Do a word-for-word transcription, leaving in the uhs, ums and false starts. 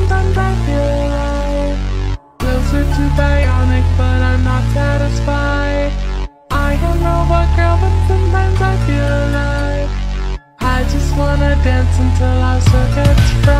sometimes I feel alive. Closer to bionic, but I'm not satisfied. I am robot girl, but sometimes I feel alive. I just wanna dance until our circuits fry.